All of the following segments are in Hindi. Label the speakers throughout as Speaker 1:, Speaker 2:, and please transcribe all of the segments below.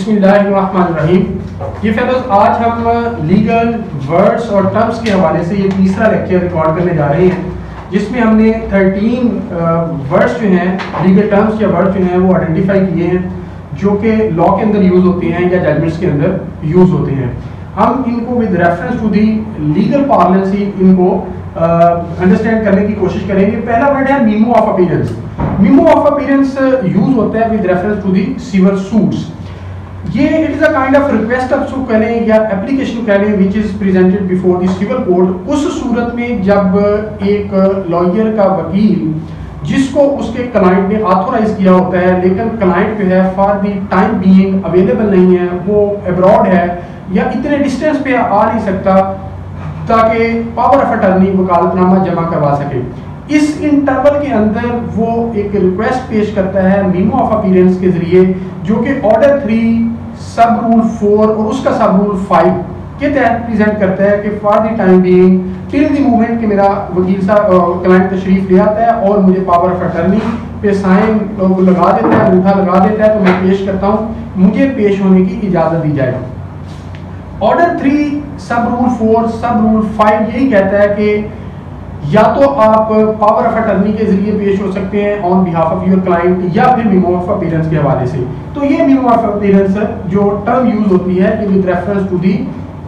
Speaker 1: बिस्मिल्लाहिर्रहमानिर्रहीम। ये फेलोज आज हम लीगल वर्ड्स और टर्म्स के हवाले से ये तीसरा लेक्चर रिकॉर्ड करने जा रहे हैं, जिसमें हमने 13 वर्ड्स जो हैं, लीगल टर्म्स या वर्ड्स जो हैं वो आइडेंटिफाई किए हैं जो कि लॉ के अंदर यूज़ होते हैं या जजमेंट्स के अंदर यूज़ होते हैं। हम इनको with reference to the legal parlance ही इनको अंडरस्टैंड करने की कोशिश करेंगे। पहला वर्ड है memo of appearance. Memo of appearance use होता है with reference to the civil suits. ये it is a kind of request of कह लें या एप्लीकेशन कह लें which is presented before the civil court. उस सूरत में जब एक लॉयर का वकील जिसको उसके क्लाइंट ने ऑथोराइज किया होता है, लेकिन क्लाइंट जो है for the time being available नहीं है, वो अब्रॉड है या इतने डिस्टेंस पे आ नहीं सकता ताकि पावर ऑफ अटर्नी वकालतनामा जमा करवा सके। इस इंटरवल के अंदर वो एक रिक्वेस्ट पेश करता है मीमो ऑफ अपीयरेंस के जरिए, जो कि ऑर्डर 3 सब रूल 4 और उसका सब रूल 5 के तहत प्रेजेंट करता है कि for the time being till the moment कि मेरा वकील साहब क्लाइंट तशरीफ ले आता है और मुझे पावर ऑफ अटर्नी पे साइन लगा देता है, अंगूठा लगा देता है, तो मैं पेश करता हूँ, मुझे पेश होने की इजाज़त दी जाए। ऑर्डर 3 सब रूल 4 सब रूल 5 यही कहता है कि या तो आप पावर ऑफ अटर्नी के जरिए पेश हो सकते हैं on behalf of your client, या फिर मीमो ऑफ अपीयरेंस के हवाले से। तो ये मीमो ऑफ अपीयरेंस जो टर्म यूज होती है with reference to the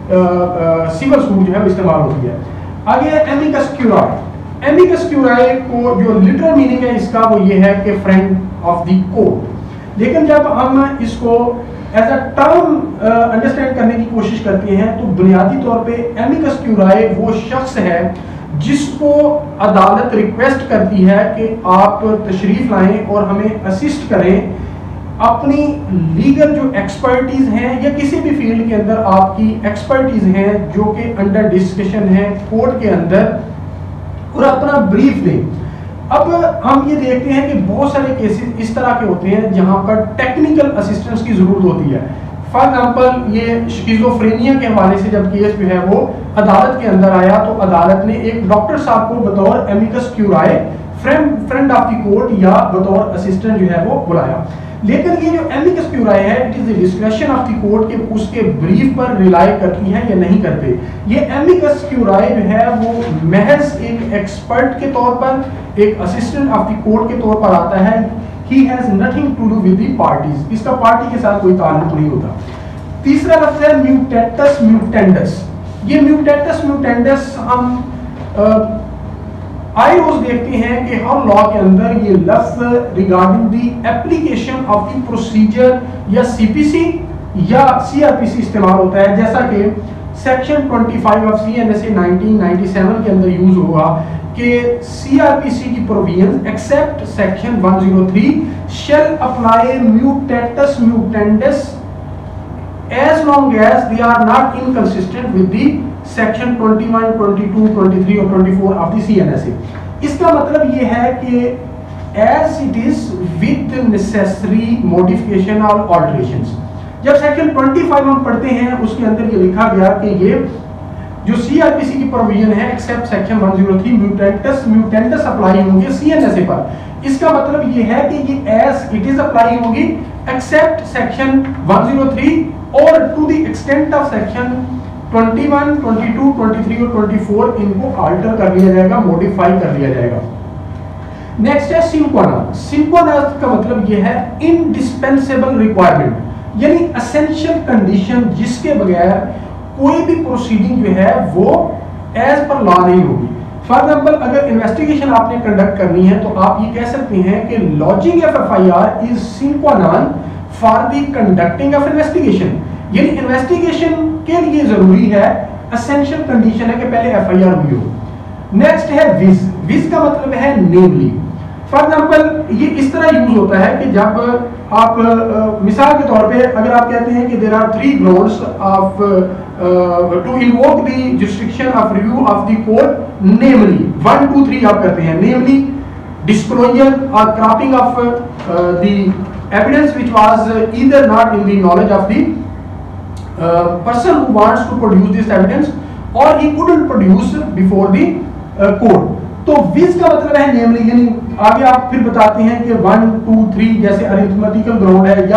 Speaker 1: civil suit जो है इस्तेमाल होती है। आगे एमिकस क्यूराई। एमिकस क्यूराई को जो लिटरल मीनिंग है इसका वो ये है कि फ्रेंड ऑफ द कोर्ट। लेकिन जब हम इसको एज अ टर्म अंडरस्टैंड करने की कोशिश करते हैं तो बुनियादी तौर पे एमिकस क्यूराई वो शख्स है जिसको अदालत रिक्वेस्ट करती है कि आप तशरीफ लाएं और हमें असिस्ट करें अपनी लीगल जो एक्सपर्टीज हैं या किसी भी फील्ड के अंदर आपकी एक्सपर्टीज हैं जो कि अंडर डिस्कशन है कोर्ट के अंदर, और अपना ब्रीफ दें। अब हम ये देखते हैं कि बहुत सारे केसेस इस तरह के होते हैं जहां पर टेक्निकल असिस्टेंस की जरूरत होती है। फॉर एग्जाम्पल ये स्किज़ोफ्रेनिया के हवाले से जब केस जो है वो अदालत के अंदर आया तो अदालत ने एक डॉक्टर साहब को बतौर amicus curiae friend of the court या बतौर असिस्टेंट जो है वो बुलाया। लेकिन ये जो एमिकस क्यूराई है it is the discretion of the court के उसके ब्रीफ पर रिलाई करती है या नहीं करते। ये एमिकस क्यूराई जो है वो महज एक एक्सपर्ट के तौर पर, एक असिस्टेंट ऑफ द कोर्ट के तौर पर आता है। He has nothing to do with the parties। इसका पार्टी के साथ कोई ताल्लुक नहीं होता। तीसरा लफ्ज़ है म्यूटेटस म्यूटेंडस। ये म्यूटेटस म्यूटेंडस हम आए रोज देखते हैं कि हर लॉ के अंदर ये लफ्ज़ regarding the application of the procedure या सीपीसी या सीआरपीसी इस्तेमाल होता है, जैसा कि सेक्शन 25 ऑफ सीएनएसए 1997 के अंदर यूज हुआ कि सीआरपीसी की provisions except section 103 shall apply mutatis mutandis as long as they are not inconsistent with the section 21, 22, 23 और 24 of the CNSA। इसका मतलब ये है कि as it is with necessary modification or alterations। जब सेक्शन 25 हम पढ़ते हैं उसके अंदर ये लिखा गया कि ये जो सीआरपीसी की प्रोविजन है except section 103 mutatis mutandis apply होंगे सीएनएसए पर। इसका मतलब ये है कि ये एज इट इज अप्लाई होगी एक्सेप्ट सेक्शन 103 और to the extent of section 21, 22, 23 और 24 इनको अल्टर कर लिया जाएगा, मॉडिफाई कर लिया जाएगा। नेक्स्ट है सिंक्वाना। सिंक्वाना का मतलब ये है इंडिस्पेंसेबल रिक्वायरमेंट, यानी एसेंशियल कंडीशन जिसके बगैर कोई भी प्रोसीडिंग जो है वो एज पर लॉ नहीं होगी। फॉर एग्जाम्पल अगर इन्वेस्टिगेशन आपने कंडक्ट करनी है तो आप ये कह सकते हैं कि lodging of FIR is sine qua non for the conducting of investigation. यानी इन्वेस्टिगेशन के लिए जरूरी है, एसेंशियल कंडीशन है कि पहले एफआईआर हुई हो। नेक्स्ट है विज। विज का मतलब है नेमली। फॉर एग्जाम्पल ये इस तरह यूज होता है कि जब आप मिसाल के तौर पे अगर आप कहते हैं कि there are 3 grounds of to invoke the jurisdiction of review of the court, namely 1, 2, 3 आप कहते हैं, नेमली डिस्क्लोजर और cropping of the evidence which was either not in the knowledge of the person who wants to produce this evidence or he couldn't produce before the court। तो विज का मतलब है नेमली, यानी आगे आप फिर बताते हैं कि 1, 2, 3 जैसे अरिथमेटिकल ग्राउंड है या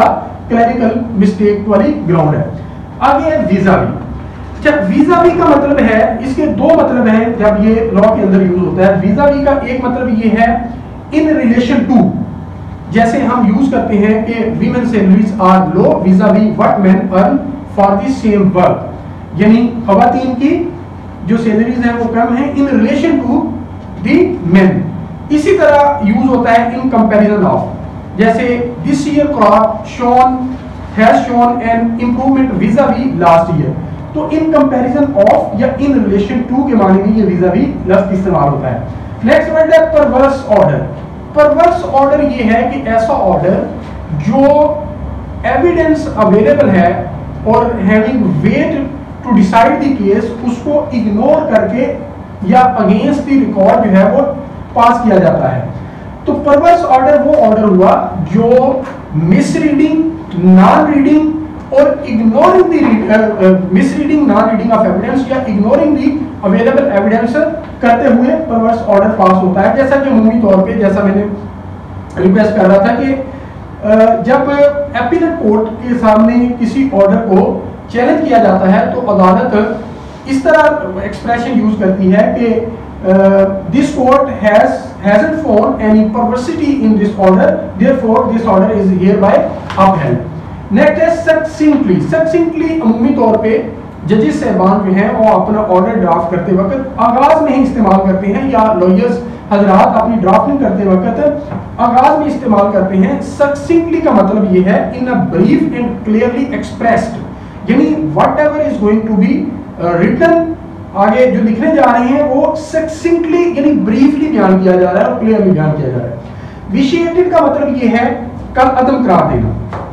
Speaker 1: क्लरिकल मिस्टेक वाली ग्राउंड है। आगे है वीजा भी। वीजा भी का मतलब है, इसके दो मतलब हैं जब ये लॉ के अंदर यूज होता है। वीजा भी का एक मतलब ये है इन रिलेशन टू, जैसे हम यूज करते हैं कि women salaries are low vis-a-vis what men earn for the same work, यानी खवातीन की जो सैलरीज हैं वो कम है in relation to the men. इसी तरह यूज होता है इन कंपैरिजन ऑफ, जैसे this year crop shown has shown an improvement vis-a-vis last year. तो इन कंपैरिजन ऑफ या इन रिलेशन टू के माने में ये वीजा भी लफ्ज इस्तेमाल होता है। नेक्स्ट वर्ड है परवर्स ऑर्डर। परवर्स ऑर्डर ये है कि ऐसा ऑर्डर जो एविडेंस अवेलेबल है और having weight to decide the case उसको इग्नोर करके या अगेंस्ट द रिकॉर्ड जो है वो पास किया जाता है। तो परवर्स ऑर्डर वो ऑर्डर हुआ जो मिसरीडिंग, नॉन रीडिंग और ignoring the misreading, non reading of evidence या इग्नोरिंग द अवेलेबल एविडेंस करते हुए परवर्स ऑर्डर पास होता है। जैसा कि अमूमी तौर पे, जैसा मैंने रिक्वेस्ट कर रहा था कि जब अपीलेट कोर्ट के सामने किसी ऑर्डर को चैलेंज किया जाता है तो अदालत इस तरह एक्सप्रेशन यूज करती है कि this court hasn't found any perversity in this order, therefore this order is hereby upheld. Next है सक्सिंक्टली। सक्सिंक्टली अमूमी तौर पे जजेस साहबान जो हैं वो अपना ऑर्डर ड्राफ्ट करते वक्त आगाज में ही इस्तेमाल करते हैं, या लॉयर्स हजरात अपनी ड्राफ्टिंग करते वक्त आगाज में इस्तेमाल करते हैं। सक्सिंक्टली का मतलब ये है in a brief and clearly expressed, यानी whatever is going to be written, आगे जो लिखने जा रहे हैं वो सक्सिंक्टली यानी ब्रीफली बयान किया जा रहा है और क्लियरली बयान किया जा रहा है। विशिएटेड का मतलब ये है कल अदम करार देना।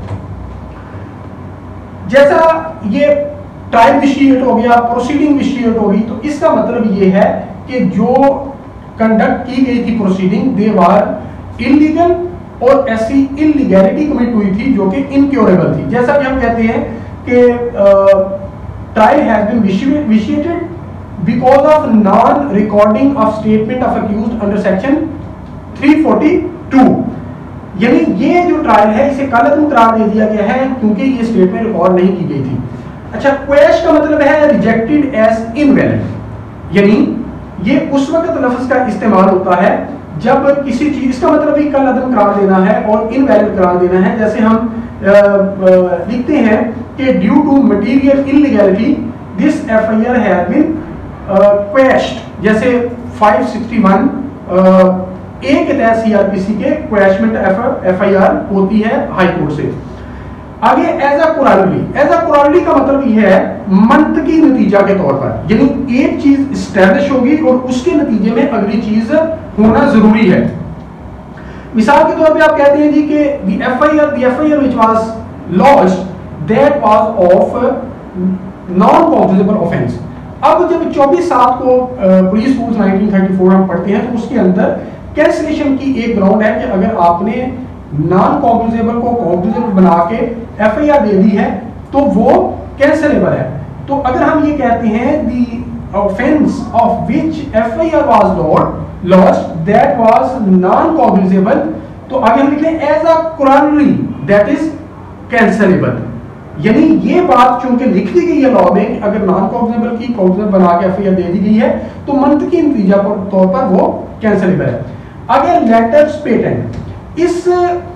Speaker 1: जैसा ये ट्रायल विशिएट हो गया, प्रोसीडिंग विशिएट होगी, तो इसका मतलब ये है कि जो कंडक्ट की गई थी प्रोसीडिंग दे वर इलीगल और ऐसी इलीगैलिटी कमिट हुई थी जो कि इनक्योरेबल थी। जैसा कि हम कहते हैं कि trial has been vitiated because of non-recording of statement of accused under section 342, यानी ये जो ट्रायल है इसे कालअदम करार दे दिया गया है क्योंकि ये स्टेटमेंट रिकॉर्ड नहीं की गई थी। अच्छा, क्वेश का मतलब है रिजेक्टेड एज इनवैलिड, यानी ये उस वक्त लफ्ज का इस्तेमाल होता है जब किसी चीज, इसका मतलब भी कालअदम करार देना है और इनवैलिड करार देना है। जैसे हम लिखते हैं कि due to material illegality this FIR has been quashed, जैसे 561 ए के तहत सीआरपीसी के क्वेश्चमेंट एफआईआर होती है हाई कोर्ट से। आगे एज अ कुरानली। एज अ कुरानली का मतलब ये है मंतकी नतीजा के तौर पर, यानी एक चीज एस्टैब्लिश होगी और उसके नतीजे में अगली चीज होना जरूरी है। मिसाल के तौर पे आप कहते हैं जी कि the FIR which was lodged that was of non-cognizable offense। अब जब 24/7 को पुलिस रूल्स 1934 हम पढ़ते हैं तो उसके अंदर कैंसिलेशन की एक ग्राउंड है कि अगर आपने नॉन कॉग्निजेबल को कॉग्निजेबल बना के एफआईआर दे दी है तो वो कैंसिलेबल है। तो अगर हम ये कहते हैं the offence of which FIR was lodged that was non cognizable, तो आगे हम लिखते हैं as a corollary that is cancellable, यानी ये बात चूंकि लिख दी गई है लॉ में कि अगर नॉन कॉग्निजेबल की कॉग्निजेबल बना के एफआईआर दे दी गई है तो मंतकी नतीजा के तौर पर वो कैंसिलेबल है। आगे लेटर्स पेटेंट। इस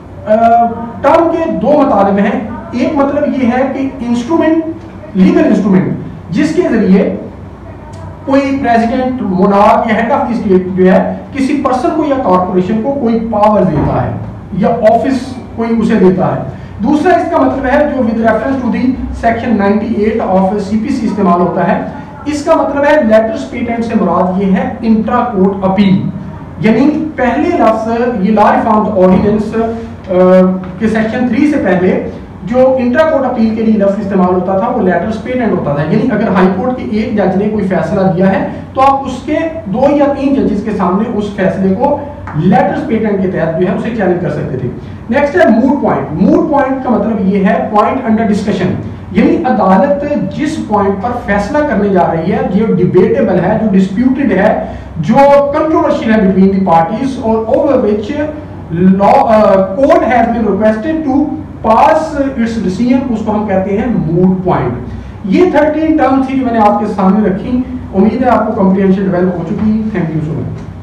Speaker 1: टर्म के दो मतलब हैं। एक मतलब ये है कि इंस्ट्रूमेंट, लीगल इंस्ट्रूमेंट जिसके जरिए कोई प्रेसिडेंट, मोनार्क या हेड ऑफ द स्टेट जो है किसी पर्सन को या कॉर्पोरेशन को कोई पावर देता है या ऑफिस कोई उसे देता है। दूसरा इसका मतलब है जो with reference to the section 98 of CPC इस्तेमाल होता है, इसका मतलब है लेटर्स पेटेंट से मुराद ये है इंट्रा कोर्ट अपील, यानी पहले लफ्ज ये लॉ रिफॉर्म्स ऑर्डिनेंस के सेक्शन 3 से पहले जो इंट्रा कोर्ट अपील के लिए लफ्ज इस्तेमाल होता था वो लेटर्स पेटेंट होता था, यानी अगर हाई कोर्ट के एक जज ने कोई फैसला दिया है तो आप उसके 2 या 3 जजेस के सामने उस फैसले को लेटर्स पेटेंट के तहत जो है उसे चैलेंज कर सकते थे। नेक्स्ट है मूट पॉइंट। मूट पॉइंट का मतलब ये है पॉइंट अंडर डिस्कशन, यानी अदालत जिस पॉइंट पर फैसला करने जा रही है जो डिबेटेबल है, जो डिस्प्यूटेड है, जो कंट्रोवर्शियल है बिटवीन द पार्टीज और over which law court has been requested to pass its decision, उसको हम कहते हैं मूड पॉइंट। ये 13 टर्म थी जो मैंने आपके सामने रखी। उम्मीद है आपको कॉम्प्रिहेंशन डेवलप हो चुकी। Thank you so much.